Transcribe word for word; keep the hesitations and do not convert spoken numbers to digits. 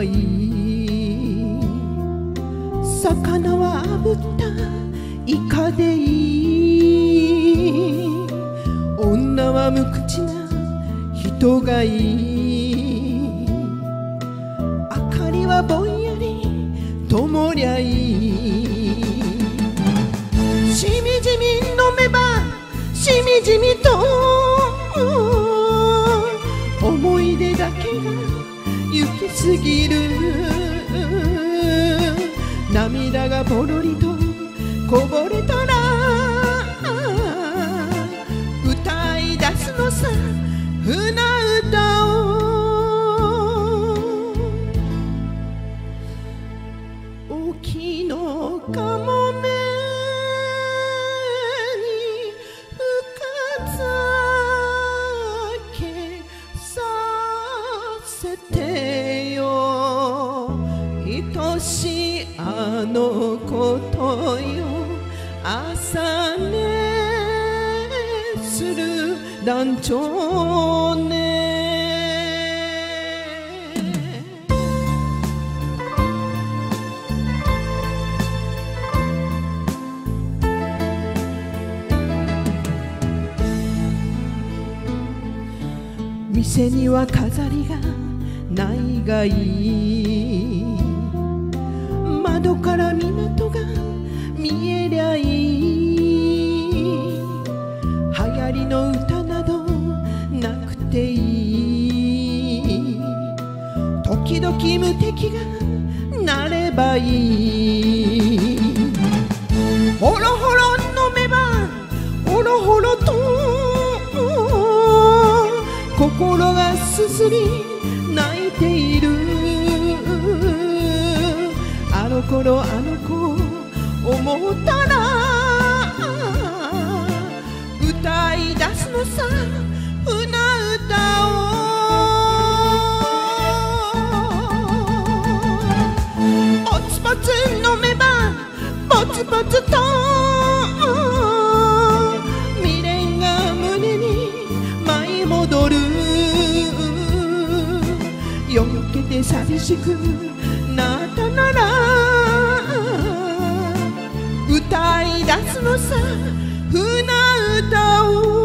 いい、魚は炙ったイカでいい、女は無口な人がいい、明かりはぼんやり灯りゃいい、しみじみ飲めばしみじみと思い出だけが行き過ぎる、涙がぽろりとこぼれたら歌い出すのさ船歌を。沖のかもめに深酒させてよ、愛しいあのことよ、朝寝する団長ね。店には飾りがないがいい、窓から港が見えりゃいい、流行りの歌などなくていい、時々無敵がなればいい、ほろほろ飲めばほろほろと心がすすり泣いている、あの頃あの子思ったら歌い出すのさ船歌を。ポツポツ飲めばポツポツと未練が胸に舞い戻る、よけて寂しくなったなら歌い出すのさ船歌を。